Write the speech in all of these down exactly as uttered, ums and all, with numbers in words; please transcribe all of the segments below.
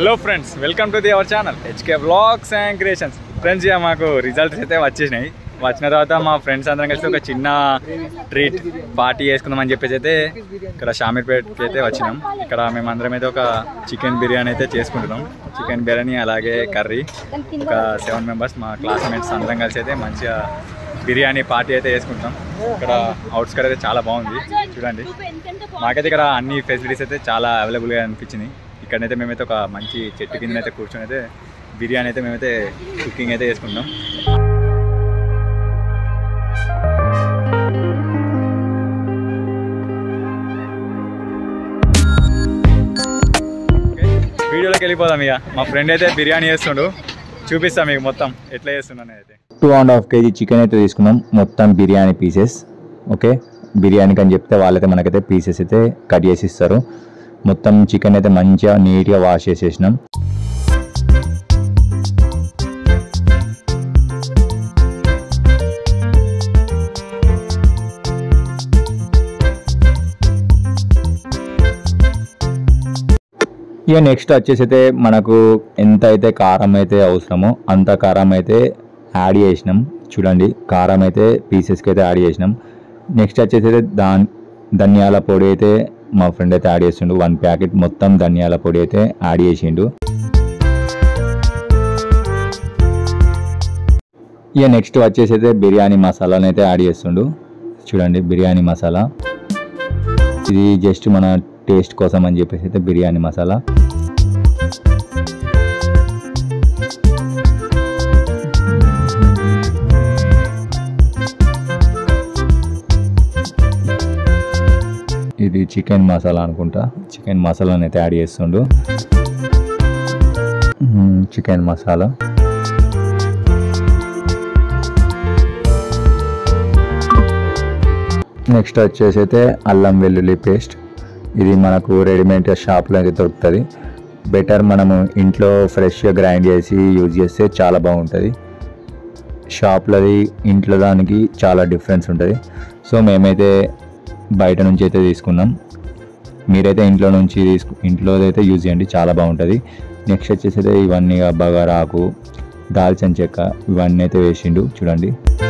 Hello friends, welcome to the our channel HK vlogs and creations. Friends, ఇక మాకు results అయితే వచ్చేసినాయి. వచ్చిన తర్వాత మా ఫ్రెండ్స్ అందరం కలిసి ఒక చిన్న ట్రీట్ పార్టీ చేసుకుందామని చెప్పేసి అయితే ఇక్కడ షామీర్పేట్కి అయితే వచ్చినాం. ఇక్కడ మేమందరం అయితే ఒక చికెన్ బిర్యానీ అయితే చేసుకుంటున్నాం. చికెన్ బిర్యానీ అలాగే కర్రీ, ఒక సెవెన్ మెంబర్స్ మా క్లాస్మేట్స్ అందరం కలిసి అయితే మంచిగా బిర్యానీ పార్టీ అయితే చేసుకుంటాం. ఇక్కడ అవుట్స్కట్ అయితే చాలా బాగుంది చూడండి. మాకైతే ఇక్కడ అన్ని ఫెసిలిటీస్ అయితే చాలా అవైలబుల్గా అనిపించింది. ఇక్కడైతే మేమైతే ఒక మంచి చెట్టు కింద అయితే కూర్చొని అయితే బిర్యానీ అయితే మేమైతే కుకింగ్ అయితే చేసుకుంటాం. వీడియోలోకి వెళ్ళిపోదాం. ఇక మా ఫ్రెండ్ అయితే బిర్యానీ చేస్తుండు, చూపిస్తాం మీకు మొత్తం ఎట్లా చేస్తున్నాను. అయితే two and half KG chicken అయితే తీసుకున్నాం, మొత్తం బిర్యానీ పీసెస్. ఓకే, బిర్యానీకి అని చెప్తే వాళ్ళైతే మనకైతే పీసెస్ అయితే కట్ చేసి ఇస్తారు. మొత్తం చికెన్ అయితే మంచిగా నీట్గా వాష్ చేసేసినాం. ఇక నెక్స్ట్ వచ్చేసి అయితే మనకు ఎంత అయితే కారం అయితే అవసరమో అంత కారం అయితే యాడ్ చేసినాం. చూడండి, కారం అయితే పీసెస్కి అయితే యాడ్ చేసినాం. నెక్స్ట్ వచ్చేసి అయితే దాని ధనియాల పొడి అయితే మా ఫ్రెండ్ అయితే యాడ్ చేసిండు. వన్ ప్యాకెట్ మొత్తం ధనియాల పొడి అయితే యాడ్ చేసిండు. ఇక నెక్స్ట్ వచ్చేసి అయితే బిర్యానీ మసాలాని అయితే యాడ్ చేస్తుండు. చూడండి, బిర్యానీ మసాలా ఇది జస్ట్ మన టేస్ట్ కోసం అని చెప్పేసి అయితే బిర్యానీ మసాలా. ఇది చికెన్ మసాలా అనుకుంటా. చికెన్ మసాలాని అయితే యాడ్ చేస్తుండు. చికెన్ మసాలా, నెక్స్ట్ వచ్చేసి అయితే అల్లం వెల్లుల్లి పేస్ట్. ఇది మనకు రెడీమేడ్ షాప్లో అయితే దొరుకుతుంది. బెటర్ మనము ఇంట్లో ఫ్రెష్గా గ్రైండ్ చేసి యూజ్ చేస్తే చాలా బాగుంటుంది. షాప్లోది ఇంట్లో దానికి చాలా డిఫరెన్స్ ఉంటుంది. సో మేమైతే బయట నుంచి అయితే తీసుకున్నాం. మీరైతే ఇంట్లో నుంచి తీసుకు ఇంట్లో అయితే యూజ్ చేయండి, చాలా బాగుంటుంది. నెక్స్ట్ వచ్చేసి అయితే ఇవన్నీ బగారాకు, దాల్చిన చెక్క ఇవన్నీ అయితే వేసిండు. చూడండి,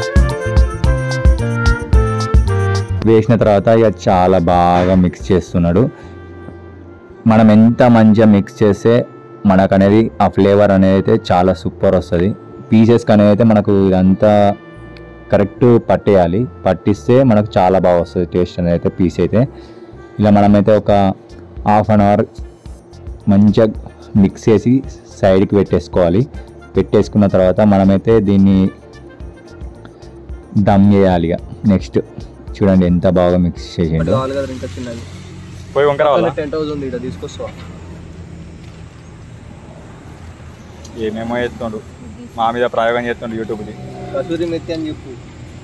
వేసిన తర్వాత ఇక చాలా బాగా మిక్స్ చేస్తున్నాడు. మనం ఎంత మంచిగా మిక్స్ చేస్తే మనకు అనేది ఆ ఫ్లేవర్ అనేది అయితే చాలా సూపర్ వస్తుంది. పీసెస్కి అనేది అయితే మనకు ఇదంతా కరెక్ట్ పట్టేయాలి. పట్టిస్తే మనకు చాలా బాగా వస్తుంది టేస్ట్ అనేది అయితే. పీస్ అయితే ఇలా మనమైతే ఒక హాఫ్ అన్ అవర్ మంచిగా మిక్స్ చేసి సైడ్కి పెట్టేసుకోవాలి. పెట్టేసుకున్న తర్వాత మనమైతే దీన్ని దమ్ చేయాలి. ఇక నెక్స్ట్ చూడండి ఎంత బాగా మిక్స్ చేసిండు. ఏమేమో చేస్తుండు, మా మీద ప్రయోగం చేస్తుండు యూట్యూబ్ది. కసూరి మెత్తి అని చెప్పు.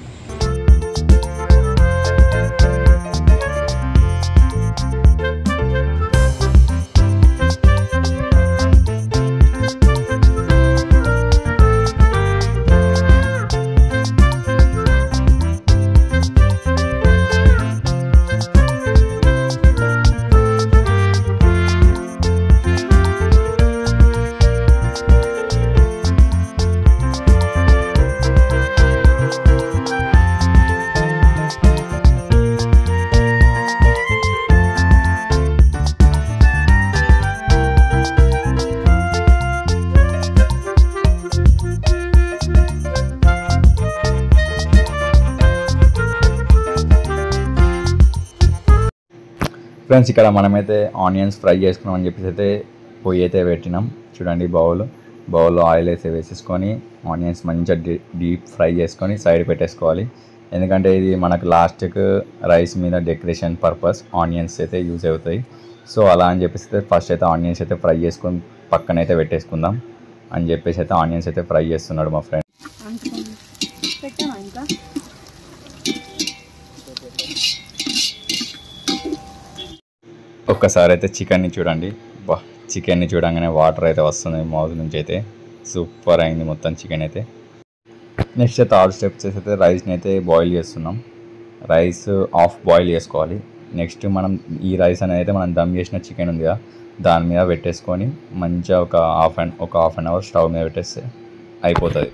ఫ్రెండ్స్, ఇక్కడ మనమైతే ఆనియన్స్ ఫ్రై చేసుకున్నాం అని చెప్పేసి అయితే పొయ్యి అయితే పెట్టినాం. చూడండి, బౌల్ బౌల్లో ఆయిల్ అయితే వేసేసుకొని ఆనియన్స్ మంచిగా డీ డీప్ ఫ్రై చేసుకొని సైడ్ పెట్టేసుకోవాలి. ఎందుకంటే ఇది మనకు లాస్ట్కి రైస్ మీద డెకరేషన్ పర్పస్ ఆనియన్స్ అయితే యూజ్ అవుతాయి. సో అలా అని చెప్పేసి అయితే ఫస్ట్ అయితే ఆనియన్స్ అయితే ఫ్రై చేసుకొని పక్కన అయితే పెట్టేసుకుందాం అని చెప్పేసి అయితే ఆనియన్స్ అయితే ఫ్రై చేస్తున్నాడు మా ఫ్రెండ్. ఒక్కసారి అయితే చికెన్ని చూడండి. బా, చికెన్ని చూడంగానే వాటర్ అయితే వస్తుంది మౌత్ నుంచి అయితే. సూపర్ అయింది మొత్తం చికెన్ అయితే. నెక్స్ట్ థర్డ్ స్టెప్ చేసి అయితే రైస్ని అయితే బాయిల్ చేస్తున్నాం. రైస్ హాఫ్ బాయిల్ చేసుకోవాలి. నెక్స్ట్ మనం ఈ రైస్ అనేది అయితే మనం దమ్ చేసిన చికెన్ ఉంది కదా, దాని మీద పెట్టేసుకొని మంచిగా ఒక హాఫ్ అండ్ ఒక హాఫ్ అన్ అవర్ స్టవ్ మీద పెట్టేస్తే అయిపోతుంది.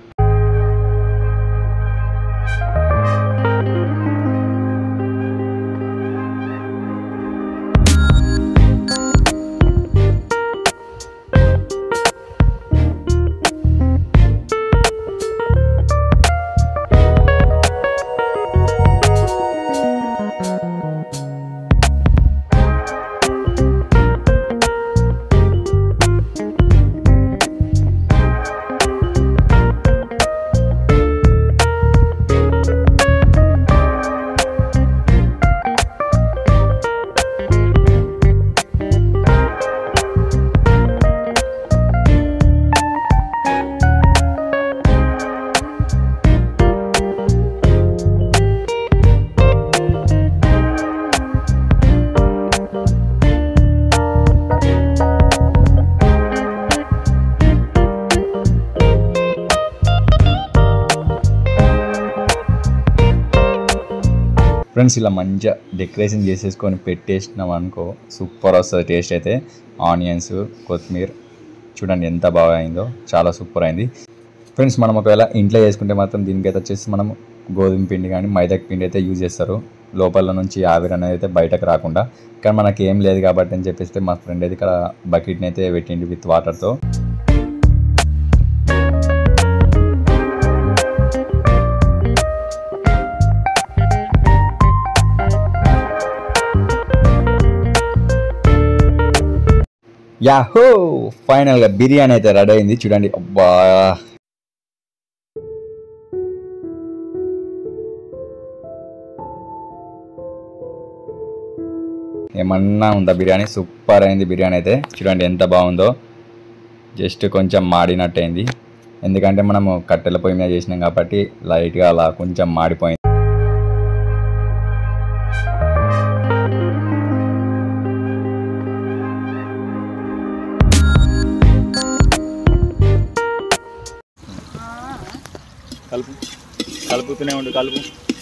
ఫ్రెండ్స్ ఇలా మంచిగా డెకరేషన్ చేసేసుకొని పెట్టేసినాం అనుకో సూపర్ వస్తుంది టేస్ట్ అయితే. ఆనియన్స్, కొత్తిమీర చూడండి ఎంత బాగా అయిందో, చాలా సూపర్ అయింది ఫ్రెండ్స్. మనం ఒకవేళ ఇంట్లో చేసుకుంటే మాత్రం దీనికైతే వచ్చేసి మనం గోధుమ పిండి కానీ మైదా పిండి అయితే యూజ్ చేస్తారు, లోపల నుంచి ఆవిరి అనేది అయితే బయటకు రాకుండా. కానీ మనకి ఏం లేదు కాబట్టి అని చెప్పేస్తే మా ఫ్రెండ్ అయితే ఇక్కడ బకెట్ని అయితే పెట్టింది విత్ వాటర్తో. యాహో ఫైనల్గా బిర్యానీ అయితే రెడీ అయింది చూడండి. అబ్బా ఏమన్నా ఉందా బిర్యానీ, సూపర్ అయింది బిర్యానీ అయితే చూడండి ఎంత బాగుందో. జస్ట్ కొంచెం మాడినట్టు అయింది, ఎందుకంటే మనము కట్టెల పొయ్యి మీద చేసినాం కాబట్టి లైట్గా అలా కొంచెం మాడిపోయింది. కలుపు కలుపుతూనే ఉండు కలుపు.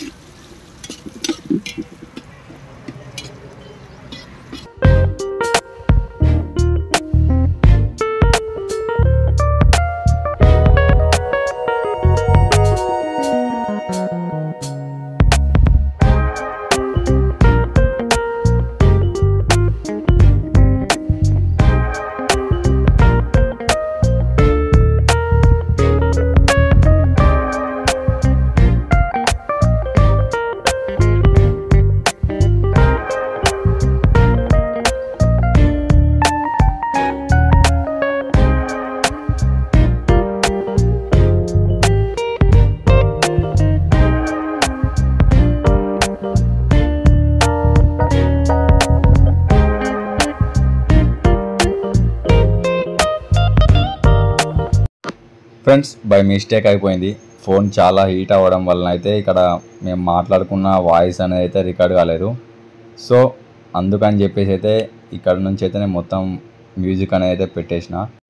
ఫ్రెండ్స్ బై మిస్టేక్ అయిపోయింది, ఫోన్ చాలా హీట్ అవ్వడం వలన అయితే ఇక్కడ మేము మాట్లాడుకున్న వాయిస్ అనేది అయితే రికార్డ్ కాలేదు. సో అందుకని చెప్పేసి అయితే ఇక్కడ నుంచి అయితే నేను మొత్తం మ్యూజిక్ అనేది అయితే పెట్టేసిన.